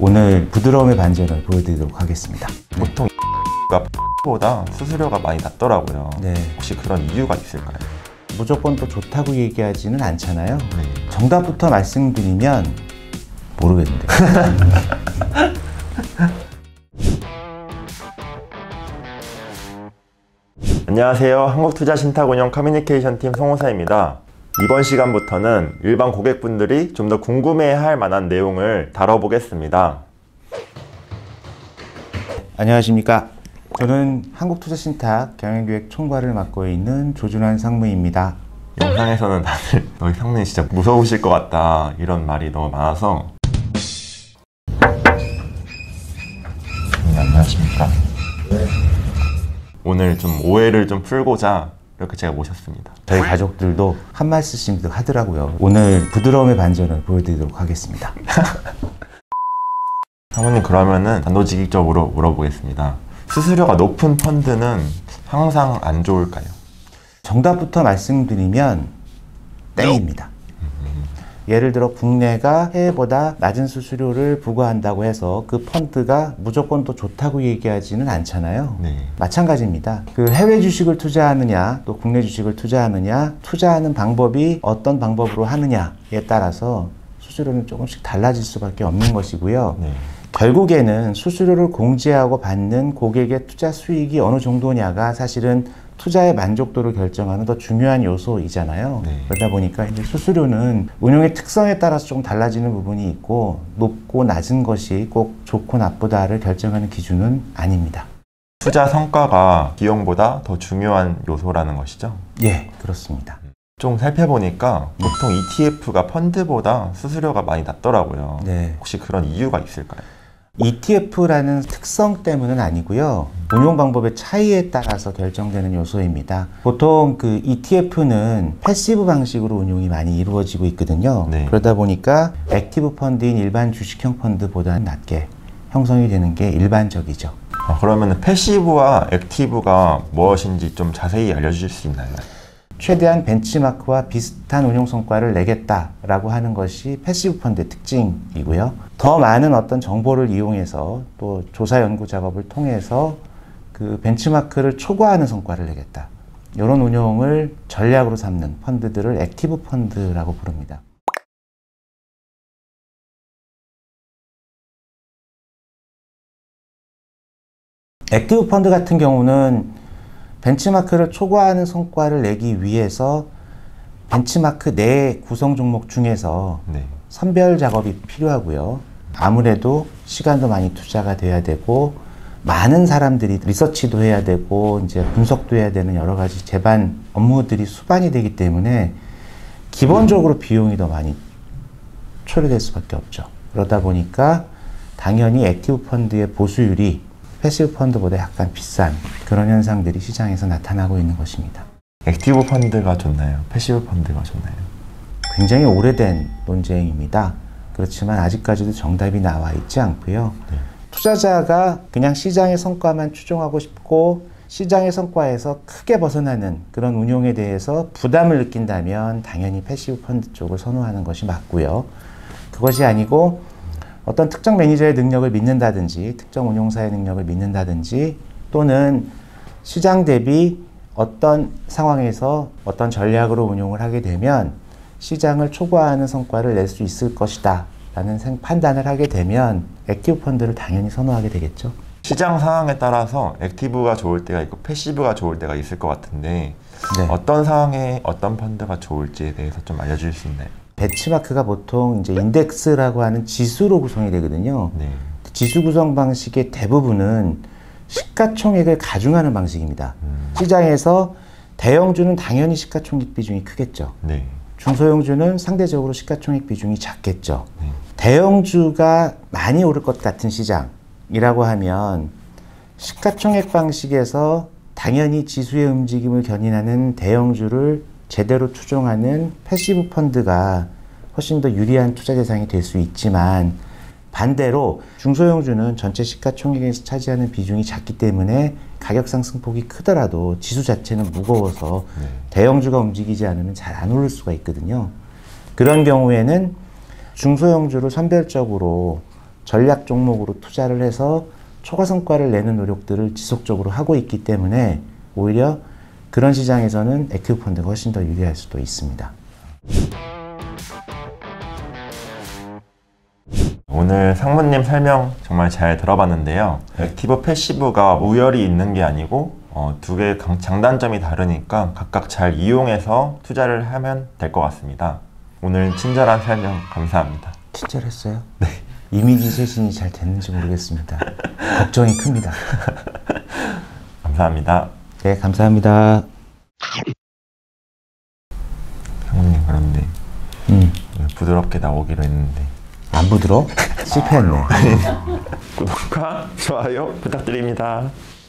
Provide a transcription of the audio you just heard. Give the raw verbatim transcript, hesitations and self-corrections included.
오늘 부드러움의 반전을 보여드리도록 하겠습니다. 보통 가 보다 수수료가 많이 낮더라고요. 네. 혹시 그런 이유가 있을까요? 무조건 또 좋다고 얘기하지는 않잖아요. 네. 정답부터 말씀드리면 모르겠는데. 안녕하세요. 한국투자신탁운용 커뮤니케이션팀 송호사입니다. 이번 시간부터는 일반 고객분들이 좀 더 궁금해할 만한 내용을 다뤄보겠습니다. 안녕하십니까. 저는 한국투자신탁 경영기획 총괄을 맡고 있는 조준환 상무입니다. 영상에서는 다들 너희 상무님 진짜 무서우실 것 같다 이런 말이 너무 많아서. 네, 안녕하십니까. 네. 오늘 좀 오해를 좀 풀고자 이렇게 제가 모셨습니다. 저희 가족들도 한 말씀씩 하더라고요. 오늘 부드러움의 반전을 보여드리도록 하겠습니다. 사모님, 그러면은 단도직입적으로 물어보겠습니다. 수수료가 높은 펀드는 항상 안 좋을까요? 정답부터 말씀드리면 땡입니다. 예를 들어 국내가 해외보다 낮은 수수료를 부과한다고 해서 그 펀드가 무조건 또 좋다고 얘기하지는 않잖아요. 네. 마찬가지입니다. 그 해외 주식을 투자하느냐 또 국내 주식을 투자하느냐, 투자하는 방법이 어떤 방법으로 하느냐에 따라서 수수료는 조금씩 달라질 수밖에 없는 것이고요. 네. 결국에는 수수료를 공제하고 받는 고객의 투자 수익이 어느 정도냐가 사실은 투자의 만족도를 결정하는 더 중요한 요소이잖아요. 네. 그러다 보니까 이제 수수료는 운용의 특성에 따라서 좀 달라지는 부분이 있고, 높고 낮은 것이 꼭 좋고 나쁘다를 결정하는 기준은 아닙니다. 투자 성과가 비용보다 더 중요한 요소라는 것이죠? 예, 그렇습니다. 좀 살펴보니까 보통 이티에프가 펀드보다 수수료가 많이 낮더라고요. 네. 혹시 그런 이유가 있을까요? 이티에프라는 특성 때문은 아니고요. 운용 방법의 차이에 따라서 결정되는 요소입니다. 보통 그 이티에프는 패시브 방식으로 운용이 많이 이루어지고 있거든요. 네. 그러다 보니까 액티브 펀드인 일반 주식형 펀드보다는 낮게 형성이 되는 게 일반적이죠. 아, 그러면 패시브와 액티브가 무엇인지 좀 자세히 알려주실 수 있나요? 최대한 벤치마크와 비슷한 운용 성과를 내겠다라고 하는 것이 패시브 펀드의 특징이고요. 더 많은 어떤 정보를 이용해서 또 조사 연구 작업을 통해서 그 벤치마크를 초과하는 성과를 내겠다. 이런 운용을 전략으로 삼는 펀드들을 액티브 펀드라고 부릅니다. 액티브 펀드 같은 경우는 벤치마크를 초과하는 성과를 내기 위해서 벤치마크 내 구성 종목 중에서 네. 선별 작업이 필요하고요. 아무래도 시간도 많이 투자가 돼야 되고, 많은 사람들이 리서치도 해야 되고, 이제 분석도 해야 되는 여러 가지 제반 업무들이 수반이 되기 때문에 기본적으로 비용이 더 많이 초래될 수밖에 없죠. 그러다 보니까 당연히 액티브 펀드의 보수율이 패시브 펀드보다 약간 비싼 그런 현상들이 시장에서 나타나고 있는 것입니다. 액티브 펀드가 좋나요? 패시브 펀드가 좋나요? 굉장히 오래된 논쟁입니다. 그렇지만 아직까지도 정답이 나와 있지 않고요. 네. 투자자가 그냥 시장의 성과만 추종하고 싶고 시장의 성과에서 크게 벗어나는 그런 운용에 대해서 부담을 느낀다면 당연히 패시브 펀드 쪽을 선호하는 것이 맞고요. 그것이 아니고 어떤 특정 매니저의 능력을 믿는다든지 특정 운용사의 능력을 믿는다든지 또는 시장 대비 어떤 상황에서 어떤 전략으로 운용을 하게 되면 시장을 초과하는 성과를 낼 수 있을 것이다 라는 판단을 하게 되면 액티브 펀드를 당연히 선호하게 되겠죠. 시장 상황에 따라서 액티브가 좋을 때가 있고 패시브가 좋을 때가 있을 것 같은데 네. 어떤 상황에 어떤 펀드가 좋을지에 대해서 좀 알려주실 수 있나요? 벤치마크가 보통 이제 인덱스라고 하는 지수로 구성이 되거든요. 네. 지수 구성 방식의 대부분은 시가총액을 가중하는 방식입니다. 음. 시장에서 대형주는 당연히 시가총액 비중이 크겠죠. 네. 중소형주는 상대적으로 시가총액 비중이 작겠죠. 네. 대형주가 많이 오를 것 같은 시장이라고 하면 시가총액 방식에서 당연히 지수의 움직임을 견인하는 대형주를 제대로 추종하는 패시브 펀드가 훨씬 더 유리한 투자 대상이 될 수 있지만, 반대로 중소형주는 전체 시가총액에서 차지하는 비중이 작기 때문에 가격 상승폭이 크더라도 지수 자체는 무거워서 네. 대형주가 움직이지 않으면 잘 안 오를 수가 있거든요. 그런 경우에는 중소형주를 선별적으로 전략 종목으로 투자를 해서 초과 성과를 내는 노력들을 지속적으로 하고 있기 때문에 오히려 그런 시장에서는 액티브 펀드가 훨씬 더 유리할 수도 있습니다. 오늘 상무님 설명 정말 잘 들어봤는데요. 액티브 패시브가 우열이 있는 게 아니고 어, 두 개의 강- 장단점이 다르니까 각각 잘 이용해서 투자를 하면 될 것 같습니다. 오늘 친절한 설명 감사합니다. 친절했어요? 네. 이미지 쇄신이 잘 됐는지 모르겠습니다. 걱정이 큽니다. 감사합니다. 네, 감사합니다. 상무님 그런데 음, 부드럽게 나오기로 했는데 안 부드러워? 실패했네. 구독과 좋아요 부탁드립니다.